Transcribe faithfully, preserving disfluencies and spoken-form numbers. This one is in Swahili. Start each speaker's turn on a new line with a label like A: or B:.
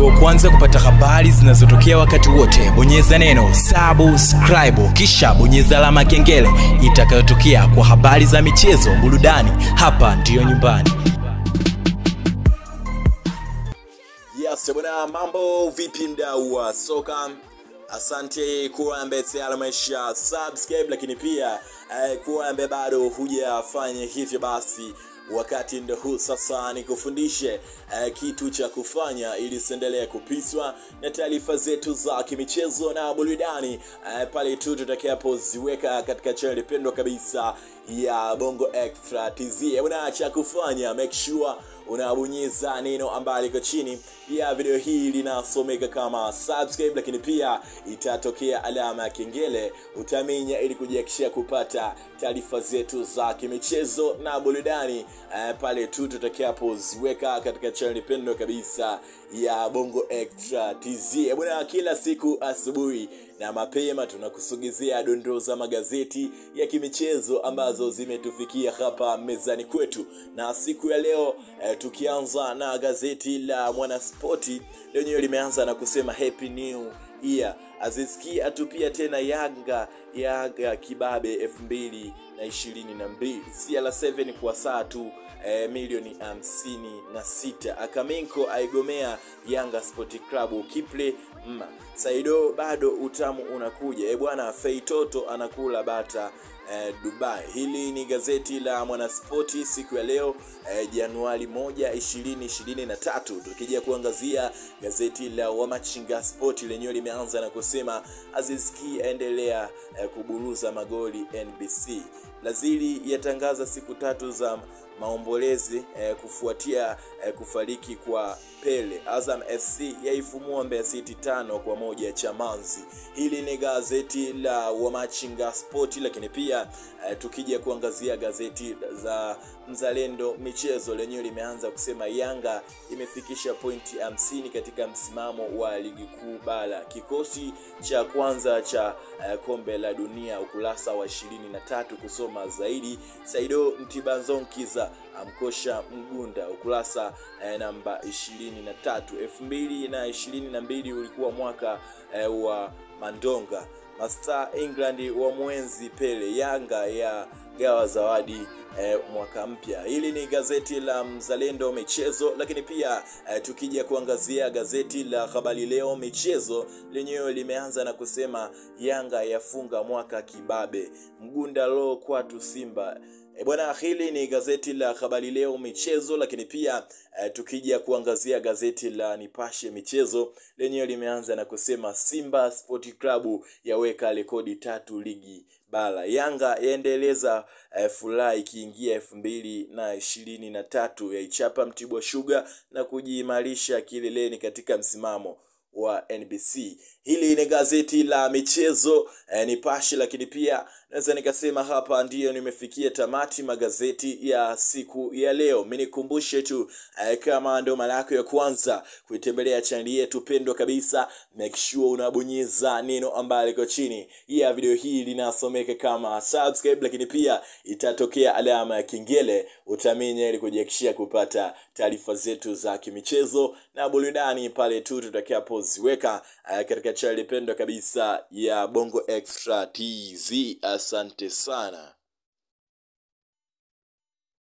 A: wa kwanza kupata habari zinazotokea wakati wote, bonyeza neno subscribe kisha bonyeza alama kengele itakayotokea kwa habari za michezo, burudani. Hapa ndiyo nyumbani.
B: Yes, bwana, mambo vipi mdau wa soka? Asante kuwa ambaye tayari umesha subscribe, lakini pia eh, kuwa ambaye bado hujafanya hivyo, basi wakati ndio huu sasa nikufundishe eh, kitu cha kufanya ili usiendelee kupiswa na taarifa zetu za kimichezo na burudani eh, pale tu tutakapoziweka katika channel pendwa kabisa ya Bongo Extra T Z. Una cha kufanya, make sure unabonyeza neno ambalo liko chini ya video hii linasomeka kama subscribe, lakini pia itatokea alama ya kengele, utaminya ili kujihakikishia kupata taarifa zetu za kimichezo na burudani eh, pale tu tutakapoziweka katika channel pendwa kabisa ya Bongo Extra T Z. Bwana, kila siku asubuhi na mapema tunakusogezea dondoo za magazeti ya kimichezo ambazo zimetufikia hapa mezani kwetu, na siku ya leo eh, tukianza na gazeti la Mwanaspoti lenyewe limeanza na kusema happy new year. Azizki atupia tena Yanga Yanga kibabe elfu mbili na ishirini na mbili, C R saba kwa saa tu eh, milioni hamsini na sita. Akamenko aigomea Yanga Sport Club Kiple mma. Saido bado utamu unakuja. E bwana, Feitoto anakula bata eh, Dubai. Hili ni gazeti la Mwanaspoti siku ya leo eh, Januari moja ishirini ishirini na tatu. Tukija kuangazia gazeti la Wamachinga Sport lenyewe limeanza na kusema Azizki aendelea eh, kuburuza magoli N B C. Lazili yatangaza siku tatu za maombolezi eh, kufuatia eh, kufariki kwa Pele. Azam F C yaifumua Mbeya City tano kwa moja Chamanzi. Hili ni gazeti la Wamachinga Sport, lakini pia eh, tukija kuangazia gazeti za Mzalendo Michezo lenyewe limeanza kusema Yanga imefikisha pointi hamsini katika msimamo wa ligi kuu bara. Kikosi cha kwanza cha eh, kombe la dunia, ukurasa wa ishirini na tatu kusoma zaidi. Saido Mtibanzonkiza amkosha Mgunda, ukurasa eh, namba ishirini na tatu. elfu mbili na ishirini na mbili ulikuwa mwaka eh, wa Mandonga. Master England wa mwenzi Pele. Yanga ya gawa zawadi eh, mwaka mpya. Hili ni gazeti la Mzalendo Michezo, lakini pia eh, tukija kuangazia gazeti la Habari leo Michezo lenyewe limeanza na kusema Yanga yafunga mwaka kibabe. Mgunda lo kwatu Simba. E bwana, hili ni gazeti la Habari leo Michezo, lakini pia e, tukija kuangazia gazeti la Nipashe Michezo lenyewe limeanza na kusema Simba Sport Club yaweka rekodi tatu ligi bara. Yanga yaendeleza e, furaha ikiingia elfu mbili na ishirini na tatu, yaichapa Mtibwa Sugar na kujiimarisha kileleni katika msimamo wa N B C. Hili ni gazeti la michezo eh, Nipashe, lakini pia naweza nikasema hapa ndiyo nimefikia tamati magazeti ya siku ya leo. Mimi nikumbushe tu eh, kama ndo mara yako ya kwanza kuitembelea channel yetu pendwa kabisa, make sure unabonyeza neno ambalo liko chini ya video hii linasomeka kama subscribe, lakini pia itatokea alama ya kengele, utaminya ili kujihakikishia kupata taarifa zetu za kimichezo na burudani pale tu tutakapoziweka uh, katika channel pendwa kabisa ya Bongo Extra T Z. Asante sana.